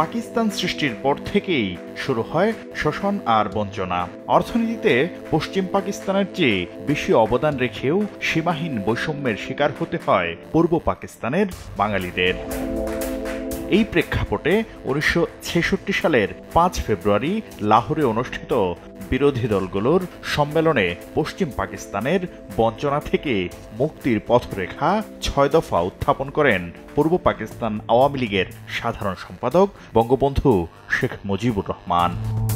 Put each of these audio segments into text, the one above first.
পাকিস্তান সৃষ্টির পর থেকেই শুরু হয় শোষণ আর বঞ্চনা। অর্থনীতিতে পশ্চিম পাকিস্তানের চেয়ে বেশি অবদান রেখেও সীমাহীন বৈষম্যের শিকার হতে হয় পূর্ব পাকিস্তানের বাঙালিদের। এই প্রেক্ষাপটে 1966 সালের ৫ ফেব্রুয়ারি লাহোরে অনুষ্ঠিত বিরোধী দলগুলোর সম্মেলনে পশ্চিম পাকিস্তানের বঞ্চনা থেকে মুক্তির পথরেখা ৬ দফা উত্থাপন করেন পূর্ব পাকিস্তান আওয়ামী লীগের সাধারণ সম্পাদক বঙ্গবন্ধু শেখ মুজিবুর রহমান।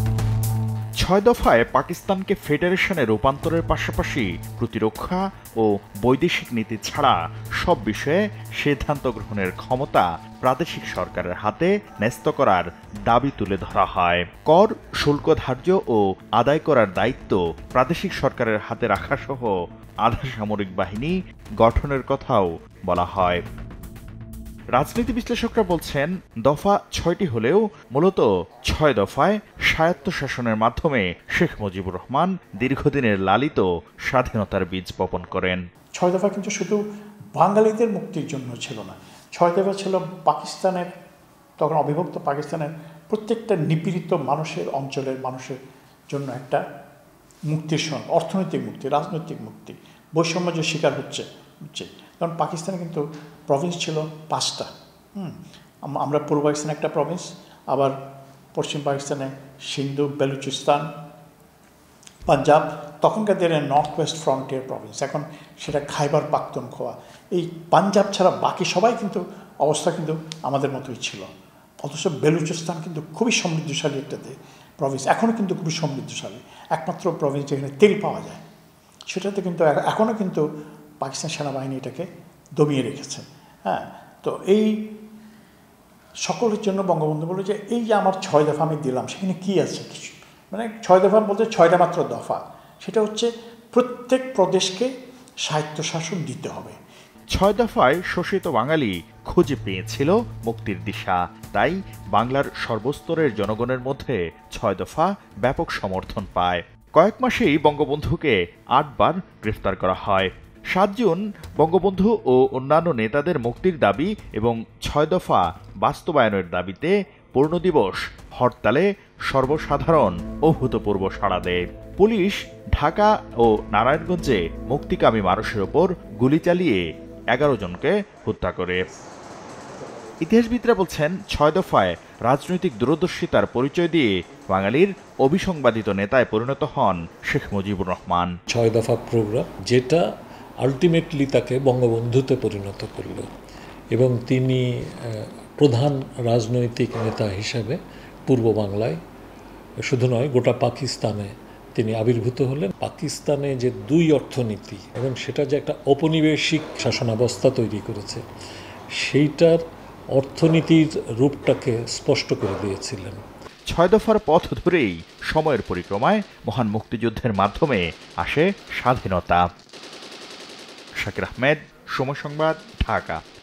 ৬ দফায় পাকিস্তানকে ফেডারেশনে রূপান্তরের পাশাপাশি প্রতিরক্ষা ও বৈদেশিক নীতি ছাড়া সব বিষয়ে সিদ্ধান্ত গ্রহণের ক্ষমতা প্রাদেশিক সরকারের হাতে ন্যস্ত করার দাবি তুলে ধরা হয়। কর, শুল্ক ধার্য ও আদায় করার দায়িত্ব প্রাদেশিক সরকারের হাতে রাখাসহ আধা সামরিক বাহিনী গঠনের কথাও বলা হয়। রাজনীতি বিশ্লেষকরা বলছেন, দফা ৬টি হলেও মূলত ৬ দফায় স্বায়ত্তশাসনের মাধ্যমে শেখ মুজিবুর রহমান দীর্ঘদিনের লালিত স্বাধীনতার বীজ বপন করেন। ৬ দফা কিন্তু শুধু বাঙালিদের মুক্তির জন্য ছিল না, ৬ দফা ছিল পাকিস্তানের, তখন অবিভক্ত পাকিস্তানের প্রত্যেকটা নিপীড়িত মানুষের, অঞ্চলের মানুষের জন্য একটা মুক্তির সঙ্গ, অর্থনৈতিক মুক্তি, রাজনৈতিক মুক্তি, বৈষম্য যে শিকার হচ্ছে। কারণ পাকিস্তানে কিন্তু প্রভিন্স ছিল ৫টা। আমরা পূর্ব পাকিস্তানে একটা প্রভিন্স, আবার পশ্চিম পাকিস্তানে সিন্ধু, বেলুচিস্তান, পাঞ্জাব, তখনকার দিনে নর্থ ওয়েস্ট ফ্রন্টিয়ার প্রভিন্স, এখন সেটা খাইবার পাখতুনখোয়া। এই পাঞ্জাব ছাড়া বাকি সবাই কিন্তু অবস্থা কিন্তু আমাদের মতোই ছিল। অথচ বেলুচিস্তান কিন্তু খুবই সমৃদ্ধশালী একটা প্রভিন্স, এখনও কিন্তু খুবই সমৃদ্ধশালী, একমাত্র প্রভিন্স যেখানে তেল পাওয়া যায়। সেটাতে কিন্তু এখনও কিন্তু পাকিস্তান সেনাবাহিনী এটাকে দমিয়ে রেখেছে। হ্যাঁ, তো এই সকলের জন্য বঙ্গবন্ধু বলল যে এই যে আমার ৬ দফা আমি দিলাম, সেখানে কী আছে? কিছু মানে ৬ দফা বলতে ৬টা মাত্র দফা, সেটা হচ্ছে প্রত্যেক প্রদেশকে স্বায়ত্তশাসন দিতে হবে। ৬ দফায় শোষিত বাঙালি খুঁজে পেয়েছিল মুক্তির দিশা, তাই বাংলার সর্বস্তরের জনগণের মধ্যে ৬ দফা ব্যাপক সমর্থন পায়। কয়েক মাসেই বঙ্গবন্ধুকে ৮ বার গ্রেফতার করা হয়। ৭ জুন বঙ্গবন্ধু ও অন্যান্য নেতাদের মুক্তির দাবি এবং ৬ দফা বাস্তবায়নের দাবিতে পূর্ণদিবস হরতালে সর্বসাধারণ অভূতপূর্ব সাড়া দেয়। পুলিশ ঢাকা ও নারায়ণগঞ্জে মুক্তিকামী মানুষের ওপর গুলি চালিয়ে ১১ জনকে হত্যা করে। ইতিহাসবিদরা বলছেন, ৬ দফায় রাজনৈতিক দূরদর্শিতার পরিচয় দিয়ে বাঙালির অবিসংবাদিত নেতায় পরিণত হন শেখ মুজিবুর রহমান। ৬ দফা প্রোগ্রাম যেটা আলটিমেটলি তাকে বঙ্গবন্ধুতে পরিণত করল এবং তিনি প্রধান রাজনৈতিক নেতা হিসাবে পূর্ব বাংলায় শুধু নয় গোটা পাকিস্তানে তিনি আবির্ভূত হলেন। পাকিস্তানে যে দুই অর্থনীতি এবং সেটা যে একটা ঔপনিবেশিক শাসনাবস্থা তৈরি করেছে, সেইটার অর্থনীতির রূপটাকে স্পষ্ট করে দিয়েছিলেন। ৬ দফার পথ ধরেই সময়ের পরিক্রমায় মহান মুক্তিযুদ্ধের মাধ্যমে আসে স্বাধীনতা। শাকির আহমেদ, সময় সংবাদ, ঢাকা।